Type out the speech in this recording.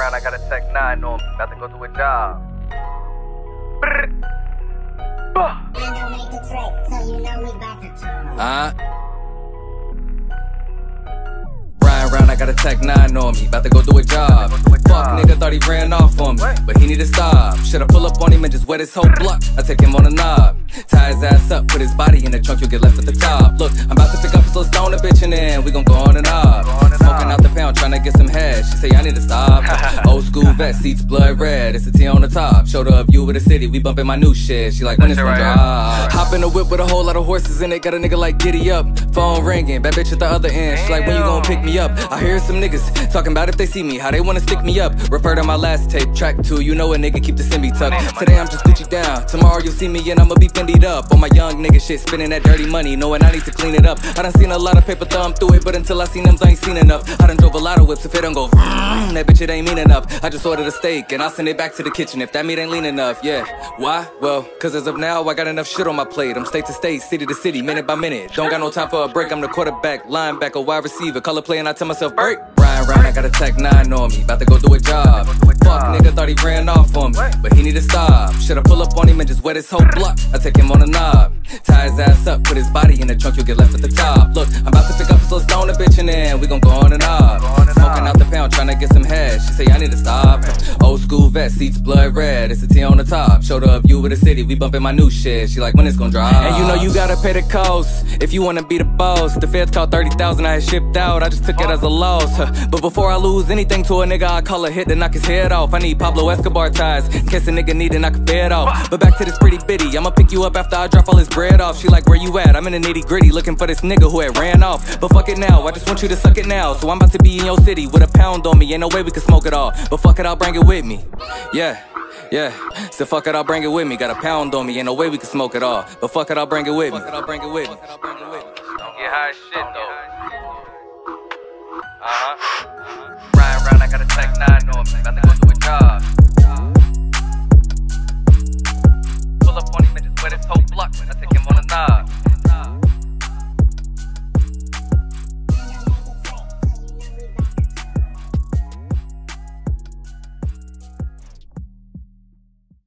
around, I got a Tech 9 on me, about to go do a job. Riding around, I got a Tech 9 on me, about to go do a job. Fuck nigga thought he ran off on me, but he need to stop. Shoulda pull up on him and just wet his whole block. I take him on the knob, tie his ass up, put his body in the trunk, you'll get left at the top. Look, I'm about to pick up a slow stone a bitch and then we gon' go on and off. Smoking out the pound, tryna get some head. She say I need to stop. Old school vet, seats blood red. It's a T on the top. Showed her a view of the city, we bumpin' my new shit. She like when it's gonna drop. Hop in the whip with a whole lot of horses in it. Got a nigga like giddy up. Phone ringing, bad bitch at the other end. She like when you gon' pick me up. I hear some niggas talking about if they see me, how they wanna stick me up. Refer to my last tape, track 2. You know a nigga keep the semi tucked. Today I'm just Gucci down. Tomorrow you'll see me and I'ma be Fendi'd up. On my young nigga shit, spending that dirty money, knowing I need to clean it up. I done seen a lot of paper thumb through it, but until I seen them, I ain't seen enough. I done drove a lot of whips, if it don't go that bitch it ain't mean enough. I just ordered a steak and I'll send it back to the kitchen if that meat ain't lean enough, yeah. Why? Well, cause as of now I got enough shit on my plate. I'm state to state, city to city, minute by minute. Don't got no time for a break, I'm the quarterback, linebacker, wide receiver, color play and I tell myself break. Riding around, I got a Tech 9 on me, about to go do a job. Fuck nigga thought he ran off on me, but he need to stop. Shoulda pull up on him and just wet his whole block. I take him on the knob, tie his ass up, put his body in the trunk, you'll get left at the top. Look, I'm about to pick up a slow stone a bitch and then we gon' go on and off. Smoking out the pound, tryna get some head. She say I need to stop. Old school vet, seats blood red. It's a T on the top. Showed her a view of the city, we bumpin' my new shit. She like when it's gon' drop. And you know you gotta pay the cost if you wanna be the boss. The feds called 30,000, I had shipped out. I just took it as a loss. But before I lose anything to a nigga, I call a hit to knock his head off. I need Pablo Escobar ties in case a nigga need to knock a fed off. But back to this pretty bitty, I'ma pick you up after I drop all his bread off. She like where you at? I'm in the nitty gritty looking for this nigga who had ran off. But fuck it now, I just want you to suck it now. So I'm about to be in your city with a pound on me. Ain't no way we can smoke it all, but fuck it, I'll bring it with me. Yeah. So fuck it, I'll bring it with me. Got a pound on me, ain't no way we can smoke it all, but fuck it, I'll bring it with me. Don't get high as shit though. Riding around, I got a Tech 9 on me.